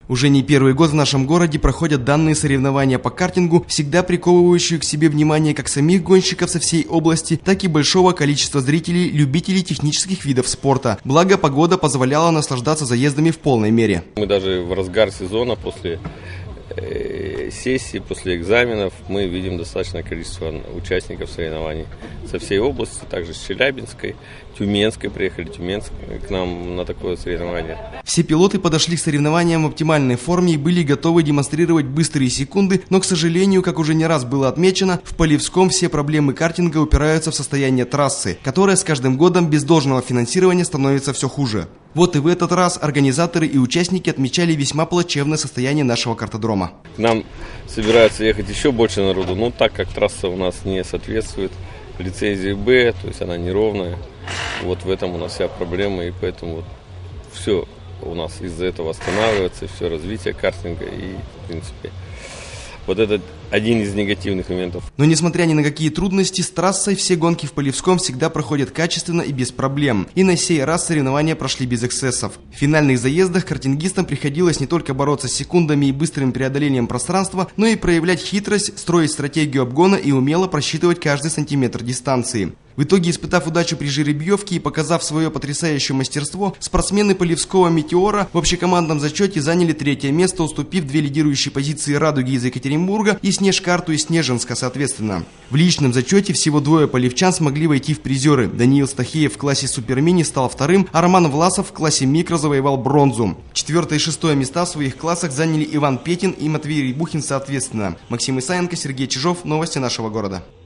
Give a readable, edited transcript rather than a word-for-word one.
Уже не первый год в нашем городе проходят данные соревнования по картингу, всегда приковывающие к себе внимание как самих гонщиков со всей области, так и большого количества зрителей, любителей технических видов спорта. Благо, погода позволяла наслаждаться заездами в полной мере. Мы даже в разгар сезона, после сессии, после экзаменов, мы видим достаточное количество участников соревнований со всей области, также с Челябинской, Тюменской приехали, Тюменск к нам на такое соревнование. Все пилоты подошли к соревнованиям в оптимальной форме и были готовы демонстрировать быстрые секунды, но, к сожалению, как уже не раз было отмечено, в Полевском все проблемы картинга упираются в состояние трассы, которая с каждым годом без должного финансирования становится все хуже. Вот и в этот раз организаторы и участники отмечали весьма плачевное состояние нашего картодрома. К нам собираются ехать еще больше народу, но так как трасса у нас не соответствует лицензии Б, то есть она неровная, вот в этом у нас вся проблема, и поэтому вот все у нас из-за этого останавливается, все развитие картинга, и в принципе вот это один из негативных моментов. Но несмотря ни на какие трудности, с трассой все гонки в Полевском всегда проходят качественно и без проблем. И на сей раз соревнования прошли без эксцессов. В финальных заездах картингистам приходилось не только бороться с секундами и быстрым преодолением пространства, но и проявлять хитрость, строить стратегию обгона и умело просчитывать каждый сантиметр дистанции. В итоге, испытав удачу при жеребьевке и показав свое потрясающее мастерство, спортсмены Полевского «Метеора» в общекомандном зачете заняли 3-е место, уступив 2 лидирующие позиции «Радуги» из Екатеринбурга и «Снежкарту» из Снежинска, соответственно. В личном зачете всего 2 полевчан смогли войти в призеры. Даниил Стахеев в классе «Супермини» стал 2-м, а Роман Власов в классе «Микро» завоевал бронзу. 4-е и 6-е места в своих классах заняли Иван Петин и Матвей Рябухин, соответственно. Максим Исаенко, Сергей Чижов. Новости нашего города.